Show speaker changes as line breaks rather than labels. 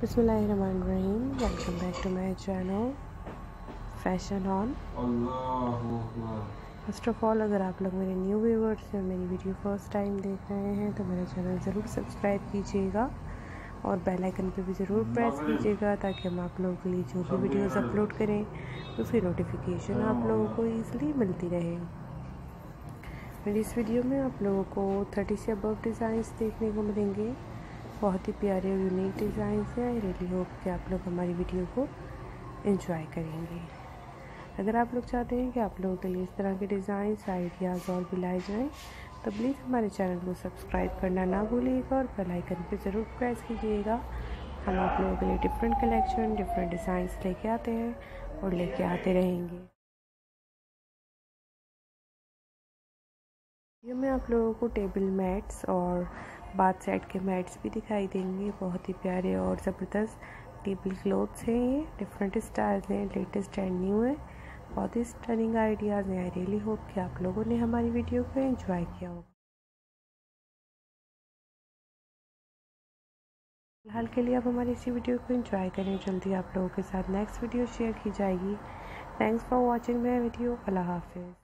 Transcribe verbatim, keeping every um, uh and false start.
बिस्मिल्लाहिर्रहमानिर्रहीम। Welcome back to my channel fashion on. First of all, अगर आप लोग मेरे न्यू व्यूअर्स हैं, मेरी वीडियो फर्स्ट टाइम देख रहे हैं तो मेरा चैनल ज़रूर सब्सक्राइब कीजिएगा और बेल आइकन पे भी ज़रूर प्रेस कीजिएगा ताकि हम आप लोगों के लिए जो भी वीडियोस अपलोड करें उसकी नोटिफिकेशन आप लोगों को ईज़िली मिलती रहे। मेरी इस वीडियो में आप लोगों को थर्टी से अबव डिज़ाइंस देखने को मिलेंगे। बहुत ही प्यारे और यूनिक डिज़ाइंस हैं। आई रियली होप कि आप लोग हमारी वीडियो को एंजॉय करेंगे। अगर आप लोग चाहते हैं कि आप लोगों के लिए इस तरह के डिज़ाइंस आइडियाज़ और भी लाए जाएँ तो प्लीज़ हमारे चैनल को सब्सक्राइब करना ना भूलिएगा और बेल आइकन पे ज़रूर प्रेस कीजिएगा। हम आप लोगों के लिए डिफरेंट कलेक्शन, डिफरेंट डिज़ाइंस लेके आते हैं और लेके आते रहेंगे। वीडियो में आप लोगों को टेबल मैट्स और बाथ सेट के मैट्स भी दिखाई देंगे। बहुत ही प्यारे और ज़बरदस्त टेबल क्लॉथ्स हैं। ये डिफरेंट स्टाइल्स हैं, लेटेस्ट एंड न्यू है। बहुत ही स्टनिंग आइडियाज़ हैं। आई रियली होप कि आप लोगों ने हमारी वीडियो को एंजॉय किया होगा। फिलहाल के लिए आप हमारी इसी वीडियो को एंजॉय करें। जल्दी आप लोगों के साथ नेक्स्ट वीडियो शेयर की जाएगी। Thanks for watching my video. अल्लाह हाफिज़।